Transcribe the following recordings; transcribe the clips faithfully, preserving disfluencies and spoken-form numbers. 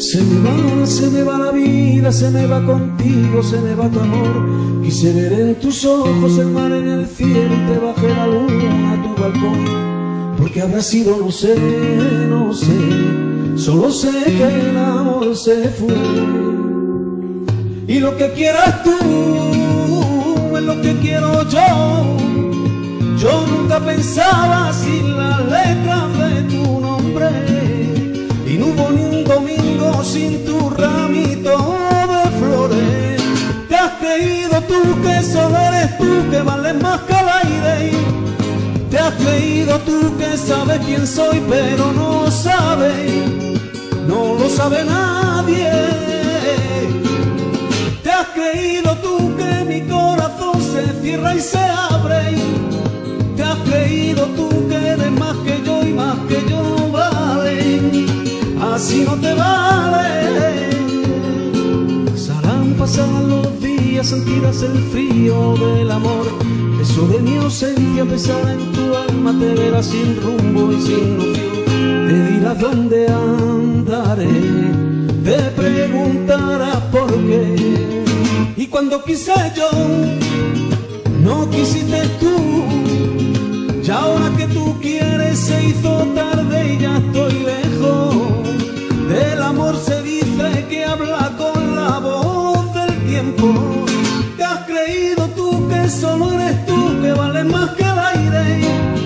Se me va, se me va la vida, se me va contigo, se me va tu amor. Quise ver en tus ojos el mar en el cielo y te bajé la luna a tu balcón. Porque habrá sido, no sé, no sé, solo sé que el amor se fue. Y lo que quieras tú es lo que quiero yo. Yo nunca pensaba sin las letras de tu nombre. Y no hubo ni un domingo sin tu ramito de flores. Te has creído tú que solo eres tú, que vales más que el aire. Te has creído tú que sabes quién soy, pero no sabes, no lo sabe nadie. Te has creído tú que mi corazón se cierra y se abre. Te has creído tú que eres más que yo y más que yo vale. Así no te vale. Pasarán, pasarán los días, sentirás el frío del amor. Eso de mi ausencia pesará en tu alma, te verás sin rumbo y sin noción. Te dirás dónde andaré, te preguntarás por qué. Y cuando quise yo, no quisiste tú. Y ahora que tú quieres se hizo tarde y ya estoy lejos. Del amor se dice que habla con la voz del tiempo. Te has creído tú que solo eres tú, que vales más que el aire.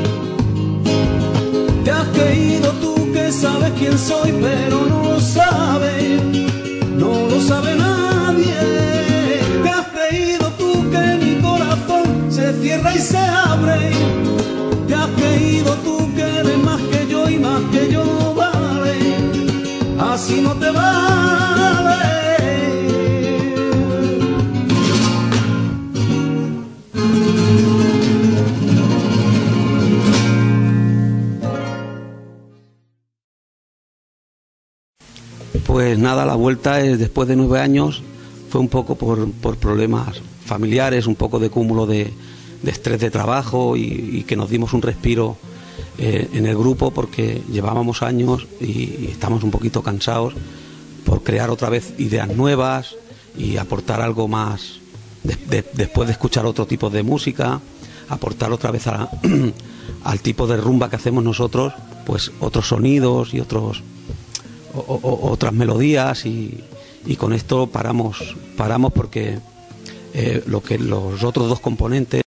Te has creído tú que sabes quién soy, pero no lo sabes, no lo sabe nadie. Te has creído tú que mi corazón se cierra y se abre. Te has creído tú que eres más que yo y más que yo vale. Así no te vale. Pues nada, la vuelta es después de nueve años. Fue un poco por, por problemas familiares, un poco de cúmulo de, de estrés de trabajo y, y que nos dimos un respiro eh, en el grupo porque llevábamos años y, y estamos un poquito cansados por crear otra vez ideas nuevas y aportar algo más de, de, después de escuchar otro tipo de música, aportar otra vez a, al tipo de rumba que hacemos nosotros, pues otros sonidos y otros o, o, otras melodías y, y con esto paramos paramos porque eh, lo que los otros dos componentes